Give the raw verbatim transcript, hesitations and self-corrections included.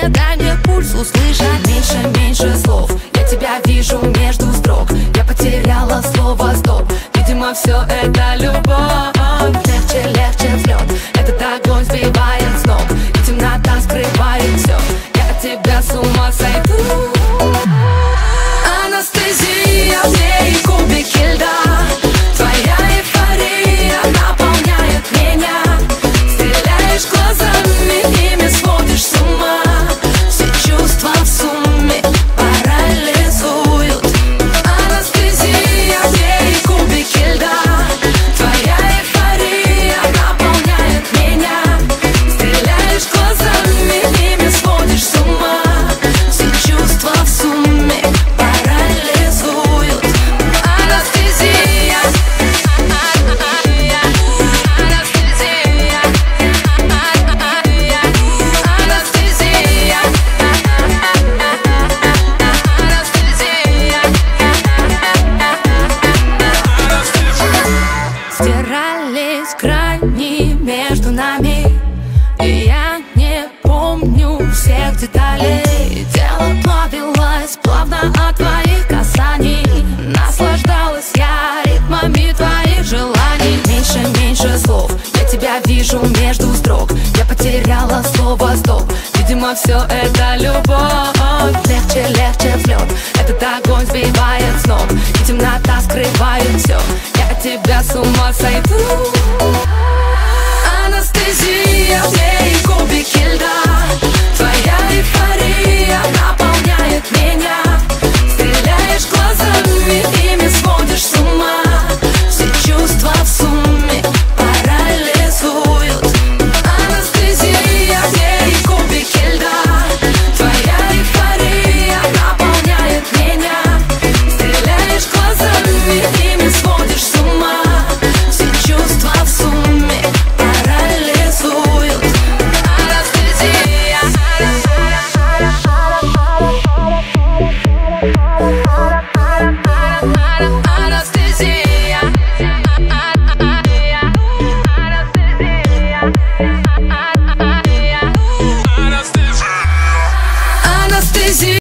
дыхание, дай мне пульс услышать. Меньше, меньше слов, я тебя вижу между строк. Я потеряла слово стоп, видимо все это любовь. Легче, легче взлет, этот огонь сбивает с ног, и темнота скрывает все. Я от тебя с ума сойду. Анестезия, в ней кубики льда. Твоя эйфория наполняет меня. Стреляешь глазами, ими сводишь с ума. Все чувства в сумме парализуют. Анестезия, в ней кубики льда. Твоя эйфория наполняет меня. Стреляешь глазами, ими сводишь с ума. Все чувства в сумме парализуют. Анестезия. Стирались грани между нами, и я не помню всех деталей. Тело плавилось плавно от твоих касаний. Наслаждалась я ритмами твоих желаний. Меньше, меньше слов, я тебя вижу между строк. Я потеряла слово стоп, видимо все это любовь. Легче, легче взлет, этот огонь сбивает с ног, и темнота скрывает все. Я от тебя с ума сойду. Анестезия, в ней кубики льда. Твоя эйфория наполняет меня. Стреляешь глазами, ими сводишь с ума. Все чувства в сумме парализуют. Анестезия, в ней кубики льда. Твоя эйфория наполняет меня. Стреляешь глазами, ими сводишь с ума. Все чувства в сумме парализуют. Анестезия. Анестезия. Анестезия.